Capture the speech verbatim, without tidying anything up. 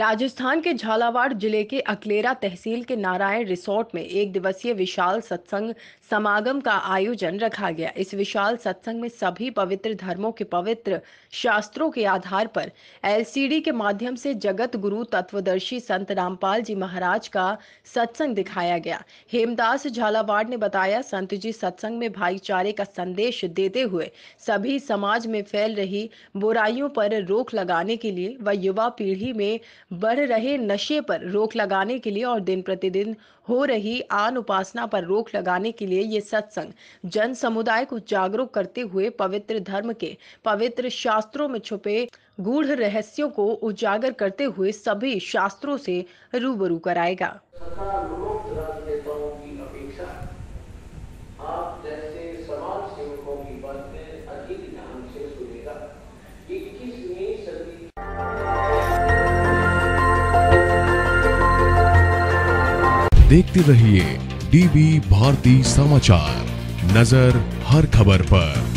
राजस्थान के झालावाड़ जिले के अकलेरा तहसील के नारायण रिसोर्ट में एक दिवसीय विशाल सत्संग समागम का आयोजन रखा गया। इस विशाल सत्संग में सभी पवित्र धर्मों के पवित्र शास्त्रों के आधार पर एलसीडी के माध्यम से जगत गुरु तत्वदर्शी संत रामपाल जी महाराज का सत्संग दिखाया गया। हेमदास झालावाड़ ने बताया, संत जी सत्संग में भाईचारे का संदेश देते हुए सभी समाज में फैल रही बुराइयों पर रोक लगाने के लिए व युवा पीढ़ी में बढ़ रहे नशे पर रोक लगाने के लिए और दिन प्रतिदिन हो रही आन उपासना पर रोक लगाने के लिए ये सत्संग जन समुदाय को जागरूक करते हुए पवित्र धर्म के पवित्र शास्त्रों में छुपे गूढ़ रहस्यों को उजागर करते हुए सभी शास्त्रों से रूबरू कराएगा। तथा लोक राजनेताओं की अपेक्षा आप जैसे समाज सेवकों की बातें अधिक ध्यान से सुनेगा। इक्कीसवीं सदी देखते रहिए डीबी भारती समाचार, नजर हर खबर पर।